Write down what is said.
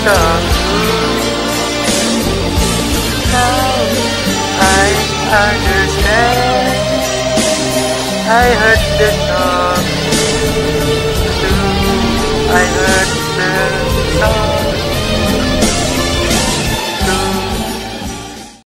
come true. Now I understand. I heard the song